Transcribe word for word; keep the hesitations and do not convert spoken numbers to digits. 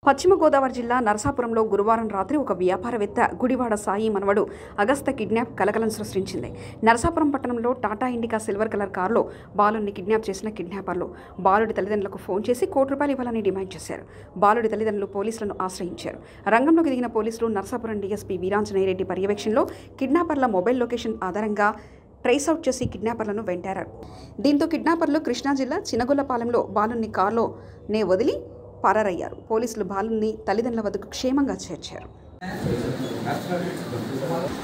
పశ్చిమ గోదావరి జిల్లా నరసాపురంలో గురువారం రాత్రి ఒక వ్యాపారవేత్త గుడివాడ సాయి మనవడు అగస్త కిడ్నాప్ కలకలం సృష్టించింది. నరసాపురం పట్టణంలో టాటా ఇండికా సిల్వర్ కలర్ కారులో బాలుడిని కిడ్నాప్ చేసిన కిడ్నాపర్లు బాలుడి తల్లిదండ్రులకు ఫోన్ చేసి కోటి రూపాయలు ఇవ్వాలని డిమాండ్ చేశారు. బాలుడి తల్లిదండ్రులు పోలీసులను ఆశ్రయించారు. రంగంలోకి దిగిన పోలీసులు నరసాపురం డీఎస్పీ వీరాంజనేయ రెడ్డి పర్యవేక్షణలో కిడ్నాపర్ల మొబైల్ లొకేషన్ ఆధారంగా ట్రేస్ అవుట్ చేసి కిడ్నాపర్లను వెంటారారు. దీంతో కిడ్నాపర్లు కృష్ణా జిల్లా చినగొల్లపాలెంలో బాలుని కారులోనే వదిలి పరారయ్యారు. పోలీసులు బాలుని తల్లిదండ్రుల వద్దకు క్షేమంగా చేర్చారు.